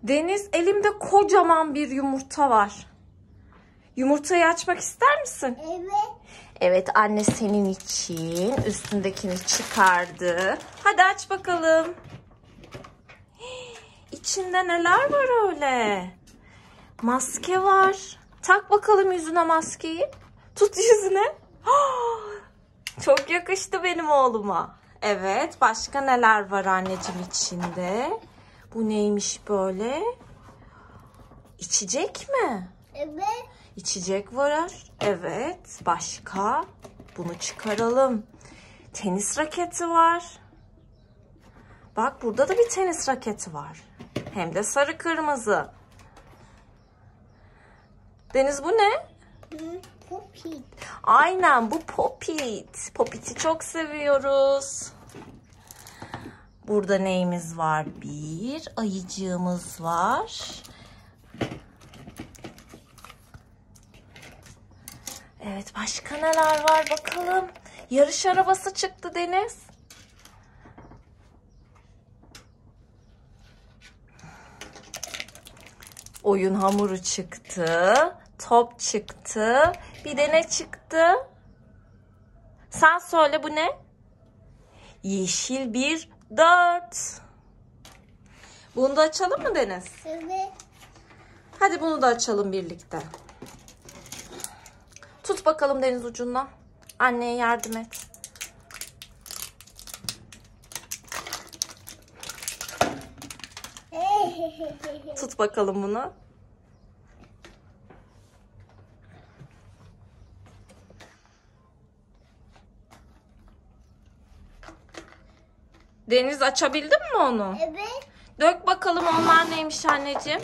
Deniz, elimde kocaman bir yumurta var. Yumurtayı açmak ister misin? Evet. Evet, anne senin için üstündekini çıkardı. Hadi aç bakalım. İçinde neler var öyle? Maske var. Tak bakalım yüzüne maskeyi. Tut yüzüne. Çok yakıştı benim oğluma. Evet, başka neler var anneciğim içinde? Bu neymiş böyle? İçecek mi? Evet. İçecek var. Evet. Başka? Bunu çıkaralım. Tenis raketi var. Bak, burada da bir tenis raketi var. Hem de sarı kırmızı. Deniz, bu ne? Popit. Aynen, bu Popit. Popit'i çok seviyoruz. Burada neyimiz var? Bir ayıcığımız var. Evet, başka neler var bakalım. Yarış arabası çıktı Deniz. Oyun hamuru çıktı. Top çıktı. Bir de ne çıktı? Sen söyle, bu ne? Yeşil bir 4. Bunu da açalım mı Deniz? Evet. Hadi bunu da açalım birlikte. Tut bakalım Deniz ucundan. Anneye yardım et. Tut bakalım bunu. Deniz, açabildin mi onu? Evet. Dök bakalım, onlar neymiş anneciğim?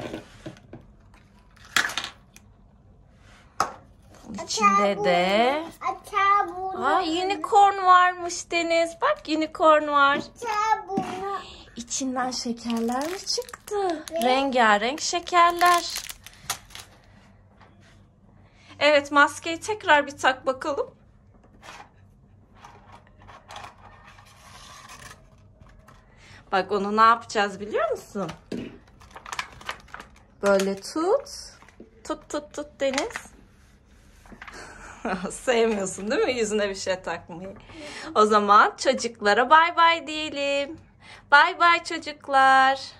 İçinde de unicorn varmış Deniz. Bak, unicorn var. İçinden şekerler mi çıktı? Rengarenk şekerler. Evet, maskeyi tekrar bir tak bakalım. Bak, onu ne yapacağız biliyor musun? Böyle tut. Tut Deniz. Sevmiyorsun değil mi yüzüne bir şey takmayı? O zaman çocuklara bay bay diyelim. Bay bay çocuklar.